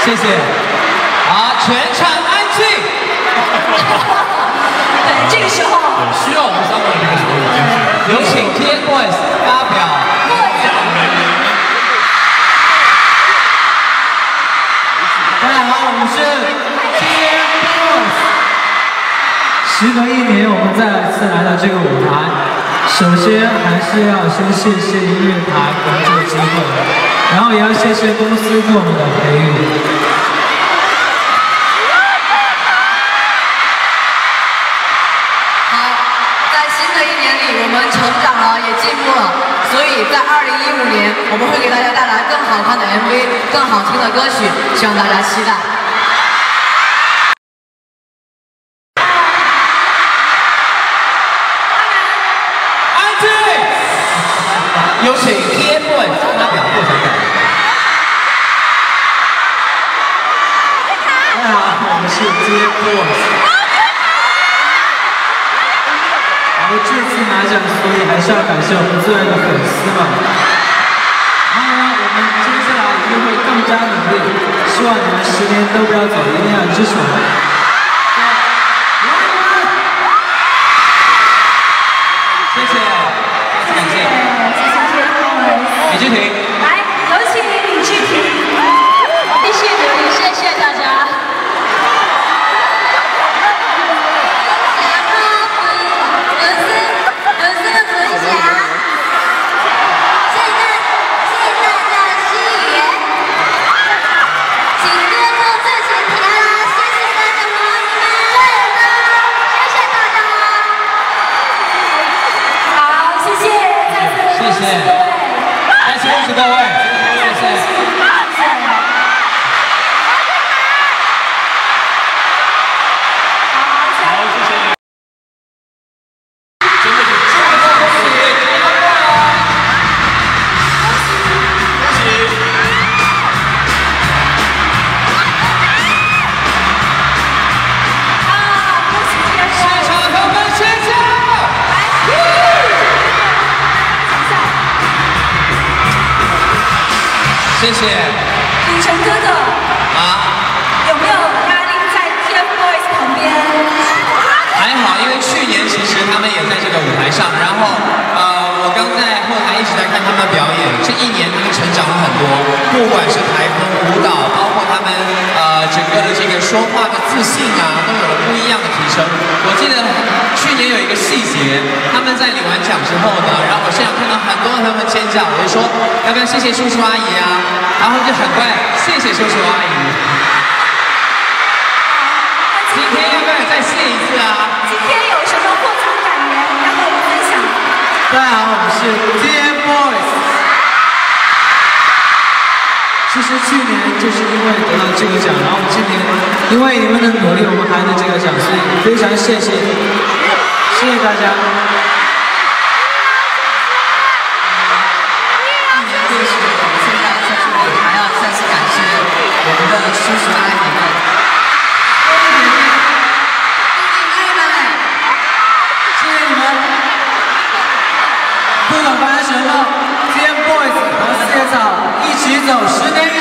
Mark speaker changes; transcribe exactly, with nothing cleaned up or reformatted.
Speaker 1: 谢谢。好，全场安静。
Speaker 2: 对，这个时候
Speaker 3: 需要我们三个人这个时候已经是。
Speaker 1: 有请 T F Boys 发表
Speaker 2: 获奖。
Speaker 4: 大家好，我们是 T F Boys。时隔一年，我们再次来到这个舞台，首先还是要先谢谢音乐台给我们这个机会，然后也要谢谢公司对我们的培育。
Speaker 2: 我们成长了，也进步了，所以在二零一五年，我们会给大家带来更好看的 M V， 更好听的歌曲，希望大家期待。
Speaker 1: 安静，有请 T F Boys 发表获奖感言。
Speaker 4: 大家好，我们是 T F Boys。 这次拿奖，所以还是要感谢我们最爱的粉丝们。然后呢，我们接下来一定会更加努力，希望你们十年都不要走，一定要支持我们。
Speaker 1: 谢谢，感谢，
Speaker 2: 谢谢谢谢
Speaker 1: 李志廷，
Speaker 2: 来，有请李志廷。谢谢你们，谢谢大家。
Speaker 1: 谢谢，再次恭喜各位，谢谢。
Speaker 3: 好，谢谢。真的是祝贺恭喜，恭喜！
Speaker 2: 啊，恭喜结束！
Speaker 1: 现场朋友们尖叫！ 谢谢，
Speaker 2: 李晨哥哥
Speaker 1: 啊，
Speaker 2: 有没有压力在 T F Boys 旁边？
Speaker 1: 还好，因为去年其实他们也在这个舞台上，然后呃，我刚在后台一直在看他们表演，这一年他们成长了很多，不管是台风、舞蹈，包括他们呃整个的这个说话的自信啊，都有了不一样的提升。我记得去年有一个细节，他们在领完奖之后呢，然后我现场看到很多人他们尖叫，我就说要不要谢谢叔叔阿姨啊？ 然后就很快，谢谢叔叔阿姨。今天要不要再谢一次啊？
Speaker 2: 今天有什么获奖感言要和我们分享？
Speaker 4: 大家好，我们是 T F Boys。其实去年就是因为得到这个奖，然后今年因为你们的努力，我们还得这个奖，所以非常谢谢，谢谢大家。
Speaker 2: 叔叔阿姨们，
Speaker 4: 谢谢你们！不管发生什么 ，T F Boys 和四叶草一起走十年。